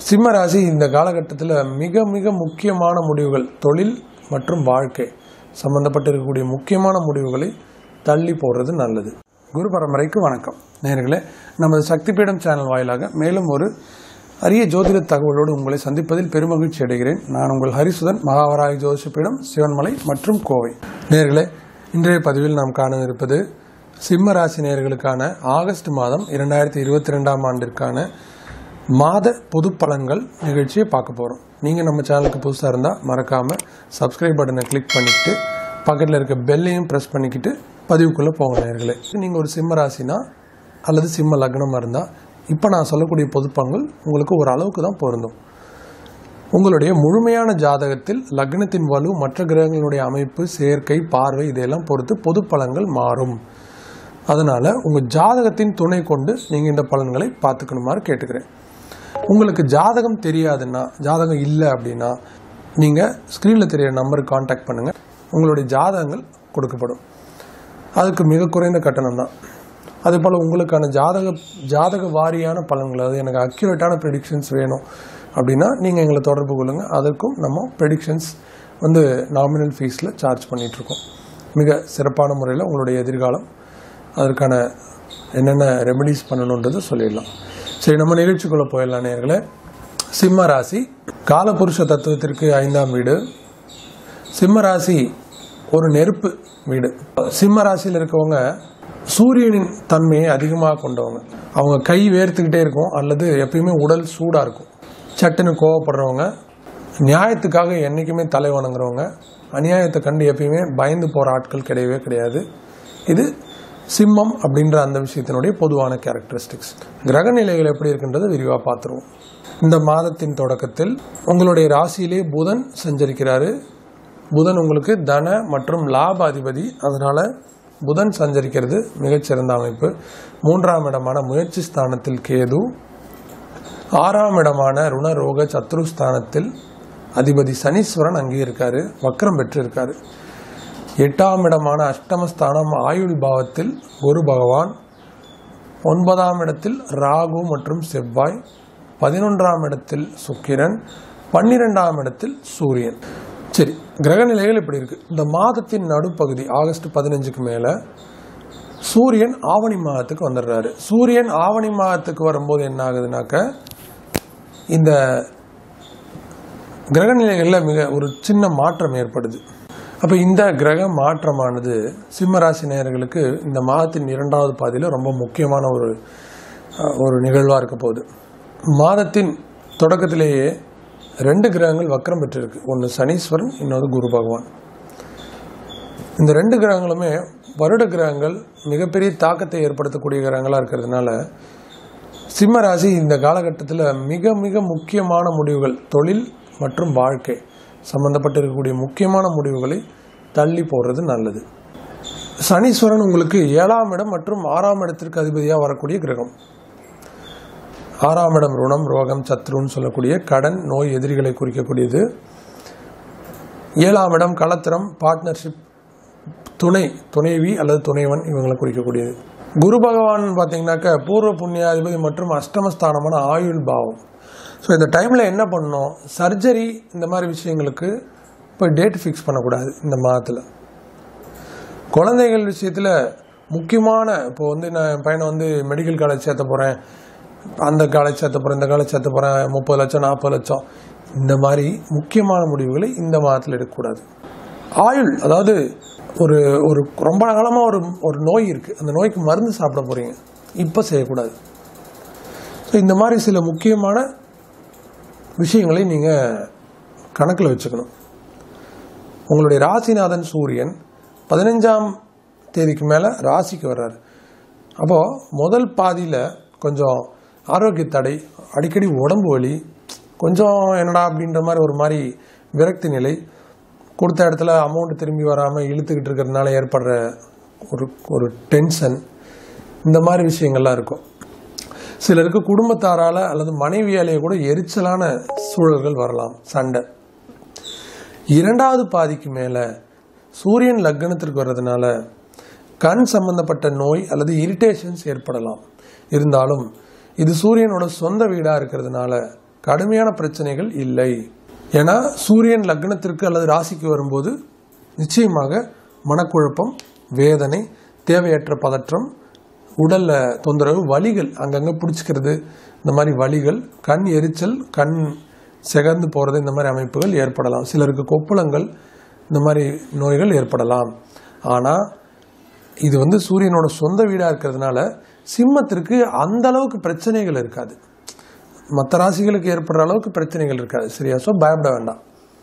சிம்ம ராசி இந்த காலகட்டத்தில் மிக மிக முக்கியமான முடிவுகள், தொழில் மற்றும் வாழ்க்கை சம்பந்தப்பட்டு இருக்கக்கூடிய முக்கியமான முடிவுகளை தள்ளி போடுறது நல்லது. குரு பரம்பரைக்கு வணக்கம் நேயர்களே. நமது சக்தி பீடம் சேனல் வாயிலாக மேலும் ஒரு அரிய ஜோதிட தகவலோடு உங்களை சந்திப்பதில் பெருமகிழ்ச்சி அடைகிறேன். நான் உங்கள் ஹரிசுதன், மகாவராய ஜோதிஷ பீடம், சிவன்மலை மற்றும் கோவை. நேயர்களே, இன்றைய பதிவில் நாம் காண இருப்பது சிம்ம ராசி நேயர்களுக்கான ஆகஸ்ட் மாதம் 2022ஆம் ஆண்டிற்கான மாத பொது பலன்கள் நிகழ்ச்சியை பார்க்க போகிறோம். நீங்கள் நம்ம சேனலுக்கு புதுசாக இருந்தால் மறக்காமல் சப்ஸ்கிரைப் பட்டனை கிளிக் பண்ணிவிட்டு பக்கத்தில் இருக்க பெல்லையும் ப்ரெஸ் பண்ணிக்கிட்டு பதிவுக்குள்ளே போங்க நேயர்களே. நீங்கள் ஒரு சிம்ம ராசினா அல்லது சிம்ம லக்னமாக இருந்தால் இப்போ நான் சொல்லக்கூடிய பொது பலன்கள் உங்களுக்கு ஒரு அளவுக்கு தான் பொருந்தும். உங்களுடைய முழுமையான ஜாதகத்தில் லக்னத்தின் வலு, மற்ற கிரகங்களுடைய அமைப்பு, சேர்க்கை, பார்வை இதையெல்லாம் பொறுத்து பொது பலன்கள் மாறும். அதனால் உங்கள் ஜாதகத்தின் துணை கொண்டு நீங்கள் இந்த பலன்களை பார்த்துக்கணுமாறு கேட்டுக்கிறேன். உங்களுக்கு ஜாதகம் தெரியாதுன்னா, ஜாதகம் இல்லை அப்படின்னா நீங்கள் ஸ்க்ரீனில் தெரிகிற நம்பருக்கு காண்டாக்ட் பண்ணுங்கள். உங்களுடைய ஜாதகங்கள் கொடுக்கப்படும். அதுக்கு மிக குறைந்த கட்டணம் தான். அதேபோல் உங்களுக்கான ஜாதக வாரியான பலன்கள், அது எனக்கு அக்யூரேட்டான ப்ரெடிக்ஷன்ஸ் வேணும் அப்படின்னா நீங்கள் எங்களை தொடர்பு கொள்ளுங்கள். அதற்கும் நம்ம ப்ரெடிக்ஷன்ஸ் நாமினல் ஃபீஸில் சார்ஜ் பண்ணிகிட்ருக்கோம். மிக சிறப்பான முறையில் உங்களுடைய எதிர்காலம், அதற்கான என்னென்ன ரெமெடிஸ் பண்ணணுன்றது சொல்லிடலாம். சரி, நம்ம நிகழ்ச்சிக்குள்ளே போயிடலாம் நேயர்களே. சிம்ம ராசி காலபுருஷ தத்துவத்திற்கு 5ஆம் வீடு. சிம்ம ராசி ஒரு நெருப்பு வீடு. சிம்ம ராசியில் இருக்கவங்க சூரியனின் தன்மையை அதிகமாக கொண்டவங்க. அவங்க கை வேர்த்துக்கிட்டே இருக்கும், அல்லது எப்பயுமே உடல் சூடாக இருக்கும். சட்டுன்னு கோவப்படுறவங்க, நியாயத்துக்காக என்றைக்குமே தலை வணங்குறவங்க, அநியாயத்தை கண்டு எப்பயுமே பயந்து போகிற ஆட்கள் கிடையவே கிடையாது. இது சிம்மம் அப்படின்ற அந்த விஷயத்தினுடைய பொதுவான கேரக்டரிஸ்டிக்ஸ். கிரக நிலைகள் எப்படி இருக்குன்றதை விரிவாக பார்த்துருவோம். இந்த மாதத்தின் தொடக்கத்தில் உங்களுடைய ராசியிலே புதன் சஞ்சரிக்கிறாரு. புதன் உங்களுக்கு தன மற்றும் லாப அதிபதி. அதனால் புதன் சஞ்சரிக்கிறது மிகச்சிறந்த அமைப்பு. 3ஆம் இடமான முயற்சி ஸ்தானத்தில் கேது, 6ஆம் இடமான ருணரோக சத்ரு ஸ்தானத்தில் அதிபதி சனீஸ்வரன் அங்கே இருக்காரு, வக்ரம் பெற்று இருக்காரு. 8ஆம் இடமான அஷ்டமஸ்தானம் ஆயுள் பாவத்தில் குரு பகவான், 9ஆம் இடத்தில் ராகு மற்றும் செவ்வாய், 11ஆம் இடத்தில் சுக்கிரன், 12ஆம் இடத்தில் சூரியன். சரி, கிரக நிலைகள் இப்படி இருக்கு. இந்த மாதத்தின் நடுப்பகுதி ஆகஸ்ட் 15க்கு மேலே சூரியன் ஆவணி மாதத்துக்கு வந்துடுறாரு. சூரியன் ஆவணி மாதத்துக்கு வரும்போது என்ன ஆகுதுனாக்க, இந்த கிரக நிலைகளில் மிக ஒரு சின்ன மாற்றம் ஏற்படுது. அப்போ இந்த கிரக மாற்றமானது சிம்மராசி நேயர்களுக்கு இந்த மாதத்தின் 2வது பாதியில் ரொம்ப முக்கியமான ஒரு நிகழ்வாக இருக்க போகுது. மாதத்தின் தொடக்கத்திலேயே 2 கிரகங்கள் வக்ரம் பெற்றிருக்கு. ஒன்று சனீஸ்வரன், இன்னொரு குரு பகவான். இந்த 2 கிரகங்களுமே வருட கிரகங்கள், மிகப்பெரிய தாக்கத்தை ஏற்படுத்தக்கூடிய கிரகங்களாக இருக்கிறதுனால சிம்ம ராசி இந்த காலகட்டத்தில் மிக மிக முக்கியமான முடிவுகள், தொழில் மற்றும் வாழ்க்கை சம்பந்தப்பட்டு இருக்கக்கூடிய முக்கியமான முடிவுகளை தள்ளி போடுறது நல்லது. சனீஸ்வரன் உங்களுக்கு 7ஆம் இடம் மற்றும் 6ஆம் இடத்திற்கு அதிபதியாக வரக்கூடிய கிரகம். 6ஆம் இடம் ருணம், ரோகம், சத்ருன்னு சொல்லக்கூடிய கடன், நோய், எதிரிகளை குறிக்கக்கூடியது. 7ஆம் இடம் களத்திரம், பார்ட்னர்ஷிப், துணைவி அல்லது துணைவன், இவங்களை குறிக்கக்கூடியது. குரு பகவான் பார்த்தீங்கன்னாக்க பூர்வ புண்ணியாதிபதி மற்றும் அஷ்டமஸ்தானமான ஆயுள் பாவம். ஸோ இந்த டைமில் என்ன பண்ணணும், சர்ஜரி இந்த மாதிரி விஷயங்களுக்கு இப்போ டேட் ஃபிக்ஸ் பண்ணக்கூடாது. இந்த மாதத்தில் குழந்தைகள் விஷயத்தில் முக்கியமான, இப்போ நான் என் பையனை மெடிக்கல் காலேஜ் சேர்த்த போகிறேன், அந்த காலேஜ் சேர்த்த போகிறேன், இந்த காலேஜ் சேர்த்த போகிறேன், 30 லட்சம் 40 லட்சம், இந்த மாதிரி முக்கியமான முடிவுகளை இந்த மாதத்தில் எடுக்கக்கூடாது. ஆயுள், அதாவது ஒரு ரொம்ப காலமாக ஒரு நோய் இருக்குது, அந்த நோய்க்கு மருந்து சாப்பிட போகிறீங்க, இப்போ செய்யக்கூடாது. ஸோ இந்த மாதிரி சில முக்கியமான விஷயங்களை நீங்கள் கணக்கில் வச்சுக்கணும். உங்களுடைய ராசிநாதன் சூரியன் 15ஆம் தேதிக்கு மேலே ராசிக்கு வர்றாரு. அப்போது முதல் பாதியில் கொஞ்சம் ஆரோக்கிய தடை, அடிக்கடி உடம்பு வலி, கொஞ்சம் என்னடா அப்படின்ற மாதிரி விரக்தி நிலை, கொடுத்த இடத்துல அமௌண்ட் திரும்பி வராமல் இழுத்துக்கிட்டு இருக்கிறதுனால ஏற்படுற ஒரு டென்ஷன், இந்த மாதிரி விஷயங்கள்லாம் இருக்கும். சிலருக்கு குடும்பத்தாரால் அல்லது மனைவியாலேயே கூட எரிச்சலான சூழல்கள் வரலாம், சண்டை. 2வது பாதிக்கு மேலே சூரியன் லக்னத்திற்கு வர்றதுனால கண் சம்பந்தப்பட்ட நோய் அல்லது இரிட்டேஷன்ஸ் ஏற்படலாம். இருந்தாலும் இது சூரியனோட சொந்த வீடாக இருக்கிறதுனால கடுமையான பிரச்சனைகள் இல்லை. ஏன்னா சூரியன் லக்னத்திற்கு அல்லது ராசிக்கு வரும்போது நிச்சயமாக மனக்குழப்பம், வேதனை, தேவையற்ற பதற்றம், உடல்ல தொந்தரவு, வலிகள், அங்கங்கே பிடிச்சிக்கிறது, இந்த மாதிரி வலிகள், கண் எரிச்சல், கண் செகந்து போகிறது, இந்த மாதிரி அமைப்புகள் ஏற்படலாம். சிலருக்கு கொப்புளங்கள், இந்த மாதிரி நோய்கள் ஏற்படலாம். ஆனால் இது சூரியனோட சொந்த வீடாக இருக்கிறதுனால சிம்மத்திற்கு அந்த அளவுக்கு பிரச்சனைகள் இருக்காது. மற்ற ராசிகளுக்கு ஏற்படுற அளவுக்கு பிரச்சனைகள் இருக்காது. சரியா? ஸோ பயப்பட வேண்டாம்.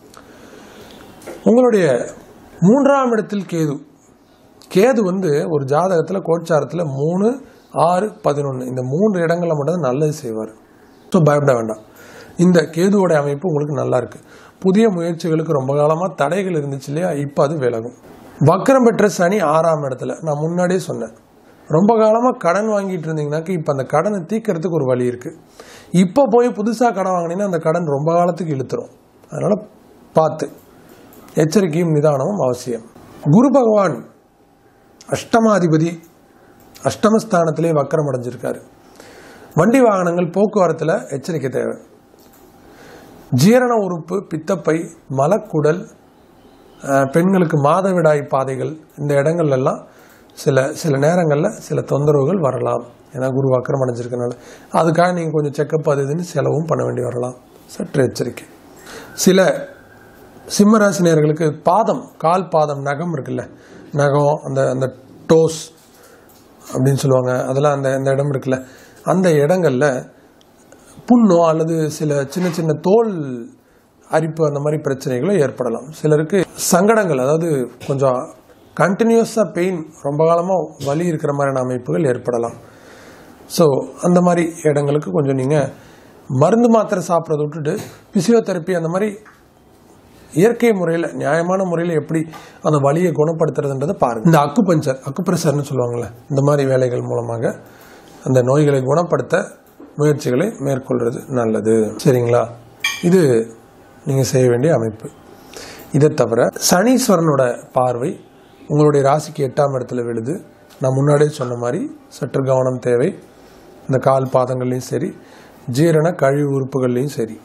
உங்களுடைய 3ஆம் இடத்தில் கேது. கேது ஒரு ஜாதகத்தில் கோட்சாரத்தில் 3, 6, 11 இந்த 3 இடங்களில் மட்டும் நல்லது செய்வார். ஸோ பயப்பட வேண்டாம். இந்த கேதுவோட அமைப்பு உங்களுக்கு நல்லா இருக்கு. புதிய முயற்சிகளுக்கு ரொம்ப காலமாக தடைகள் இருந்துச்சு இல்லையா, இப்போ அது விலகும். வக்ரம் பெற்ற சனி 6ஆம் இடத்துல. நான் முன்னாடியே சொன்னேன், ரொம்ப காலமாக கடன் வாங்கிட்டு இருந்தீங்கன்னாக்க இப்போ அந்த கடனை தீர்க்கறதுக்கு ஒரு வழி இருக்கு. இப்போ போய் புதுசாக கடன் வாங்கினீங்கன்னா அந்த கடன் ரொம்ப காலத்துக்கு இழுத்துரும். அதனால பார்த்து எச்சரிக்கையும் நிதானமும் அவசியம். குரு பகவான் அஷ்டமாதிபதி அஷ்டமஸ்தானத்திலே வக்கரம் அடைஞ்சிருக்காரு. வண்டி வாகனங்கள் போக்குவரத்தில் எச்சரிக்கை தேவை. ஜீரண உறுப்பு, பித்தப்பை, மலக்குடல், பெண்களுக்கு மாதவிடாய் பாதைகள், இந்த இடங்கள்ல எல்லாம் சில நேரங்களில் சில தொந்தரவுகள் வரலாம். ஏன்னா குரு வக்கரம் அடைஞ்சிருக்கனால அதுக்காக நீங்கள் கொஞ்சம் செக்கப் அது இதுன்னு செலவும் பண்ண வேண்டி வரலாம். சற்று எச்சரிக்கை. சில சிம்மராசினியர்களுக்கு பாதம், கால் பாதம் நகம் இருக்குல்ல, நகம், அந்த டோஸ் அப்படின்னு சொல்லுவாங்க, அதெல்லாம் அந்த இடம் இருக்குல்ல, அந்த இடங்கள்ல புண்ணோ அல்லது சில சின்ன சின்ன தோல் அரிப்பு, அந்த மாதிரி பிரச்சனைகளும் ஏற்படலாம். சிலருக்கு சங்கடங்கள், அதாவது கொஞ்சம் கண்டினியூஸாக பெயின், ரொம்ப காலமாக வலி இருக்கிற மாதிரியான அமைப்புகள் ஏற்படலாம். ஸோ அந்த மாதிரி இடங்களுக்கு கொஞ்சம் நீங்கள் மருந்து மாத்திரை சாப்பிட்றத விட்டுட்டு பிசியோதெரப்பி, அந்த மாதிரி இயற்கை முறையில் நியாயமான முறையில் எப்படி அந்த வலியை குணப்படுத்துறதுன்றதை பாருங்கள். இந்த அக்குப்ரெஷர்னு சொல்லுவாங்கள்ல, இந்த மாதிரி வேலைகள் மூலமாக அந்த நோய்களை குணப்படுத்த முயற்சிகளை மேற்கொள்வது நல்லது. சரிங்களா? இது நீங்கள் செய்ய வேண்டிய அமைப்பு. இதை தவிர சனீஸ்வரனோட பார்வை உங்களுடைய ராசிக்கு 8ஆம் இடத்துல விழுது. நான் முன்னாடியே சொன்ன மாதிரி சற்று கவனம் தேவை. இந்த கால் பாதங்கள்லையும் சரி, ஜீரண கழிவு உறுப்புகள்லையும் சரி.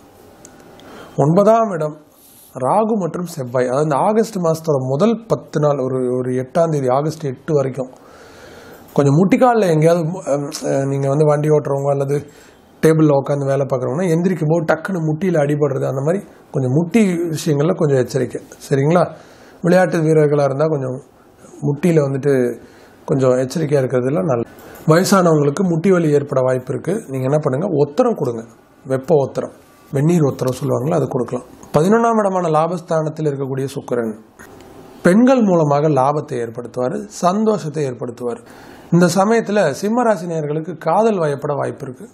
9ஆம் இடம் ராகு மற்றும் செவ்வாய். அதாவது இந்த ஆகஸ்ட் மாதத்தோட முதல் 10 நாள், ஒரு 8ஆம் தேதி ஆகஸ்ட் 8 வரைக்கும் கொஞ்சம் முட்டிக்காலில் எங்கேயாவது நீங்கள் வண்டி ஓட்டுறவங்க அல்லது டேபிளில் உட்காந்து வேலை பார்க்குறவங்கன்னா எந்திரிக்கும் போது டக்குன்னு முட்டியில் அடிபடுறது, அந்த மாதிரி கொஞ்சம் முட்டி விஷயங்களில் கொஞ்சம் எச்சரிக்கை. சரிங்களா? விளையாட்டு வீரர்களாக இருந்தால் கொஞ்சம் முட்டியில் கொஞ்சம் எச்சரிக்கையாக இருக்கிறதுலாம் நல்லது. வயசானவங்களுக்கு முட்டி வலி ஏற்பட வாய்ப்பு இருக்குது. நீங்கள் என்ன பண்ணுங்கள், ஒத்தரம் கொடுங்க. வெப்ப ஒத்தரம், வெந்நீர் ஒத்தரம் சொல்லுவாங்களா, அது கொடுக்கலாம். 11ஆம் இடமான லாபஸ்தானத்தில் இருக்கக்கூடிய சுக்கிரன் பெண்கள் மூலமாக லாபத்தை ஏற்படுத்துவார், சந்தோஷத்தை ஏற்படுத்துவார். இந்த சமயத்தில் சிம்மராசினியர்களுக்கு காதல் வயப்பட வாய்ப்பு இருக்குது.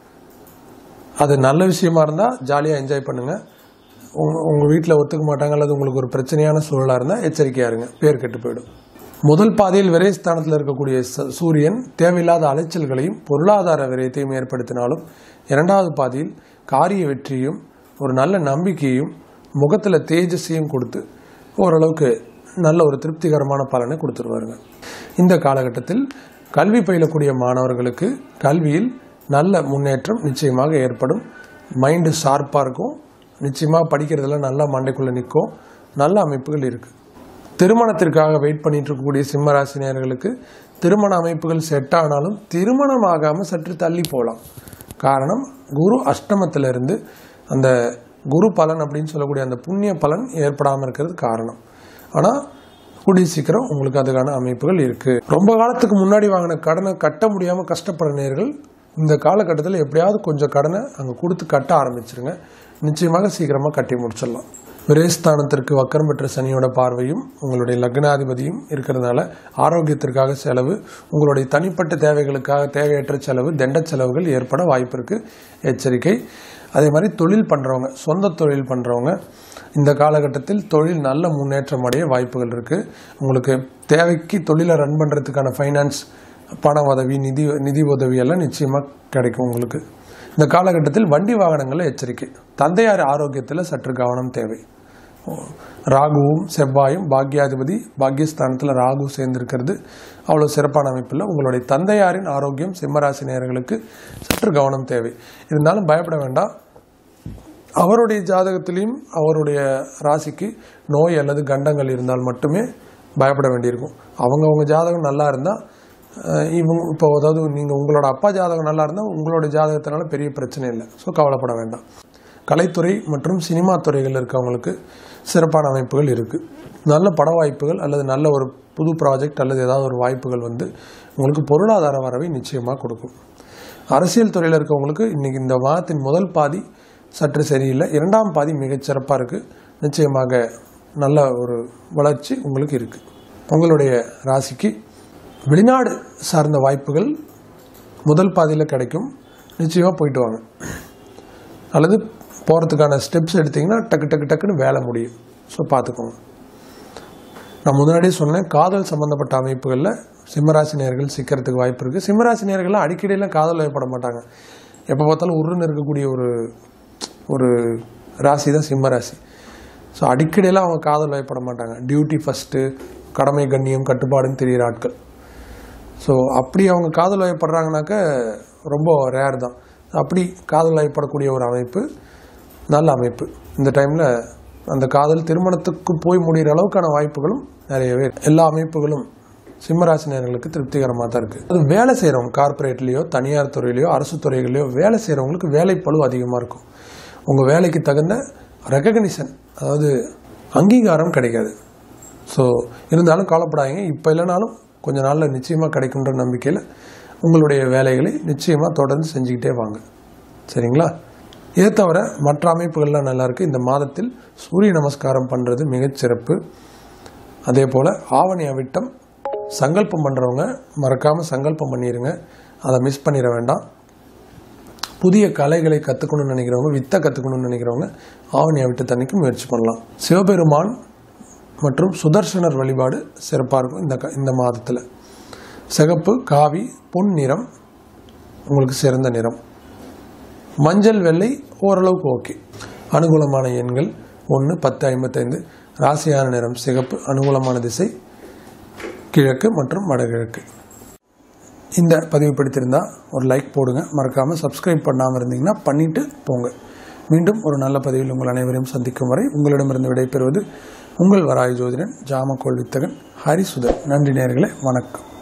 அது நல்ல விஷயமா இருந்தால் ஜாலியாக என்ஜாய் பண்ணுங்கள். உங்கள் வீட்டில் ஒத்துக்க மாட்டாங்க அல்லது உங்களுக்கு ஒரு பிரச்சனையான சூழலாக இருந்தால் எச்சரிக்கையாக இருங்க, பேர் கெட்டு போயிடும். முதல் பாதையில் விரயஸ்தானத்தில் இருக்கக்கூடிய சூரியன் தேவையில்லாத அலைச்சல்களையும் பொருளாதார விரயத்தையும் ஏற்படுத்தினாலும், 2வது பாதையில் காரிய வெற்றியும் ஒரு நல்ல நம்பிக்கையும் முகத்தில் தேஜஸையும் கொடுத்து ஓரளவுக்கு நல்ல ஒரு திருப்திகரமான பலனை கொடுத்துருவாருங்க. இந்த காலகட்டத்தில் கல்வி பயிலக்கூடிய மாணவர்களுக்கு கல்வியில் நல்ல முன்னேற்றம் நிச்சயமாக ஏற்படும். மைண்டு ஷார்ப்பாக இருக்கும். நிச்சயமாக படிக்கிறதெல்லாம் நல்லா மண்டைக்குள்ளே நிற்கும். நல்ல அமைப்புகள் இருக்குது. திருமணத்திற்காக வெயிட் பண்ணிட்டு இருக்கக்கூடிய சிம்மராசினியர்களுக்கு திருமண அமைப்புகள் செட் ஆனாலும் திருமணம் ஆகாமல் சற்று தள்ளி போகலாம். காரணம், குரு அஷ்டமத்திலிருந்து அந்த குரு பலன் அப்படின்னு சொல்லக்கூடிய அந்த புண்ணிய பலன் ஏற்படாமல் இருக்கிறது காரணம். ஆனால் கூடிய சீக்கிரம் உங்களுக்கு அதுக்கான அமைப்புகள் இருக்குது. ரொம்ப காலத்துக்கு முன்னாடி வாங்கின கடனை கட்ட முடியாமல் கஷ்டப்படுற நேர்கள் இந்த காலகட்டத்தில் எப்படியாவது கொஞ்சம் கடனை அங்கே கொடுத்து கட்ட ஆரம்பிச்சிருங்க. நிச்சயமாக சீக்கிரமாக கட்டி முடிச்சிடலாம். விரயஸ்தானத்திற்கு வக்கரம் பெற்ற சனியோட பார்வையும் உங்களுடைய லக்னாதிபதியும் இருக்கிறதுனால ஆரோக்கியத்திற்காக செலவு, உங்களுடைய தனிப்பட்ட தேவைகளுக்காக தேவையற்ற செலவு, தண்ட செலவுகள் ஏற்பட வாய்ப்பு இருக்குது. எச்சரிக்கை. அதே மாதிரி தொழில் பண்ணுறவங்க, சொந்த தொழில் பண்ணுறவங்க இந்த காலகட்டத்தில் தொழில் நல்ல முன்னேற்றம் அடைய வாய்ப்புகள் இருக்குது. உங்களுக்கு தேவைக்கு தொழிலை ரன் பண்ணுறதுக்கான ஃபைனான்ஸ், பண உதவி, நிதி உதவி எல்லாம் நிச்சயமாக கிடைக்கும் உங்களுக்கு. இந்த காலகட்டத்தில் வண்டி வாகனங்களில் எச்சரிக்கை. தந்தையார் ஆரோக்கியத்தில் சற்று கவனம் தேவை. ராகுவும் செவ்வாயும் பாக்யாதிபதி, பாக்யஸ்தானத்தில் ராகு சேர்ந்திருக்கிறது அவ்வளோ சிறப்பான அமைப்பில். உங்களுடைய தந்தையாரின் ஆரோக்கியம் சிம்மராசி நேயர்களுக்கு சற்று கவனம் தேவை. இருந்தாலும் பயப்பட வேண்டாம். அவருடைய ஜாதகத்திலையும் அவருடைய ராசிக்கு நோய் அல்லது கண்டங்கள் இருந்தால் மட்டுமே பயப்பட வேண்டியிருக்கும். அவங்க ஜாதகம் நல்லா இருந்தால் இப்போ அதாவது நீங்கள் உங்களோட அப்பா ஜாதகம் நல்லா இருந்தால் உங்களோட ஜாதகத்தினால பெரிய பிரச்சனை இல்லை. ஸோ கவலைப்பட வேண்டாம். கலைத்துறை மற்றும் சினிமா துறைகள் இருக்கவங்களுக்கு சிறப்பான அமைப்புகள் இருக்குது. நல்ல பட வாய்ப்புகள் அல்லது நல்ல ஒரு புது ப்ராஜெக்ட் அல்லது ஏதாவது ஒரு வாய்ப்புகள் உங்களுக்கு பொருளாதார வரவை நிச்சயமாக கொடுக்கும். அரசியல் துறையில் இருக்கவங்களுக்கு இன்றைக்கி இந்த வாரத்தின் முதல் பாதி சற்று சரியில்லை, இரண்டாம் பாதி மிகச்சிறப்பாக இருக்குது. நிச்சயமாக நல்ல ஒரு வளர்ச்சி உங்களுக்கு இருக்குது. உங்களுடைய ராசிக்கு வெளிநாடு சார்ந்த வாய்ப்புகள் முதல் பாதியில் கிடைக்கும். நிச்சயமாக போயிட்டு வாங்க. அல்லது போகிறதுக்கான ஸ்டெப்ஸ் எடுத்திங்கன்னா டக்குன்னு வேலை முடியும். ஸோ பார்த்துக்கோங்க. நான் முன்னாடியே சொன்னேன், காதல் சம்மந்தப்பட்ட அமைப்புகளில் சிம்மராசி நேயர்கள் சிக்கிறதுக்கு வாய்ப்பு இருக்குது. சிம்மராசி நேயர்கள்லாம் அடிக்கடியெல்லாம் காதல் வயப்பட மாட்டாங்க. எப்போ பார்த்தாலும் உருன்னு இருக்கக்கூடிய ஒரு ராசி தான் சிம்மராசி. ஸோ அடிக்கடியெல்லாம் அவங்க காதல் வயப்பட மாட்டாங்க. டியூட்டி ஃபஸ்ட்டு, கடமை கண்ணியம் கட்டுப்பாடுன்னு தெரிகிற ஆட்கள். ஸோ அப்படி அவங்க காதல் வயப்படுறாங்கனாக்க ரொம்ப ரேர் தான். அப்படி காதல் வயப்படக்கூடிய ஒரு அமைப்பு நல்ல அமைப்பு. இந்த டைமில் அந்த காதல் திருமணத்துக்கு போய் முடிகிற அளவுக்கான வாய்ப்புகளும் நிறையவே. எல்லா அமைப்புகளும் சிம்மராசினியர்களுக்கு திருப்திகரமாக தான் இருக்குது. அது வேலை செய்கிறவங்க கார்பரேட்லேயோ தனியார் துறையிலையோ அரசு துறைகள்லையோ வேலை செய்கிறவங்களுக்கு வேலைப்பளு அதிகமாக இருக்கும். உங்கள் வேலைக்கு தகுந்த ரெகக்னிஷன், அதாவது அங்கீகாரம் கிடைக்காது. ஸோ இருந்தாலும் கவலைப்படாதீங்க. இப்போ இல்லைனாலும் கொஞ்ச நாளில் நிச்சயமாக கிடைக்குன்ற நம்பிக்கையில் உங்களுடைய வேலைகளை நிச்சயமாக தொடர்ந்து செஞ்சுக்கிட்டே வாங்க. சரிங்களா? இதை தவிர மற்ற அமைப்புகள்லாம் நல்லாயிருக்கு. இந்த மாதத்தில் சூரிய நமஸ்காரம் பண்ணுறது மிகச்சிறப்பு. அதே போல் ஆவணி அவிட்டம் சங்கல்பம் பண்ணுறவங்க மறக்காமல் சங்கல்பம் பண்ணிடுங்க. அதை மிஸ் பண்ணிட வேண்டாம். புதிய கலைகளை கற்றுக்கணும்னு நினைக்கிறவங்க, வித்தை கற்றுக்கணும்னு நினைக்கிறவங்க ஆவணி அவிட்டத்தன்னைக்கு முயற்சி பண்ணலாம். சிவபெருமான் மற்றும் சுதர்சனர் வழிபாடு சிறப்பாக இருக்கும் இந்த மாதத்தில். சிகப்பு, காவி, பொன் நிறம் உங்களுக்கு சிறந்த நிறம். மஞ்சள், வெள்ளை ஓரளவுக்கு ஓகே. அனுகூலமான எண்கள் 1, 10, 55. ராசியான நிறம் சிகப்பு. அனுகூலமான திசை கிழக்கு மற்றும் வடகிழக்கு. இந்த பதிவு பிடித்திருந்தால் ஒரு லைக் போடுங்க. மறக்காமல் சப்ஸ்கிரைப் பண்ணாமல் இருந்தீங்கன்னா பண்ணிவிட்டு போங்க. மீண்டும் ஒரு நல்ல பதிவில் உங்கள் அனைவரையும் சந்திக்கும் வரை உங்களிடமிருந்து விடைபெறுவது உங்கள் வராய் ஜோதிடன் ஜாமக்கோள் வித்தகன் ஹரிசுதன். நன்றி நேயர்களே, வணக்கம்.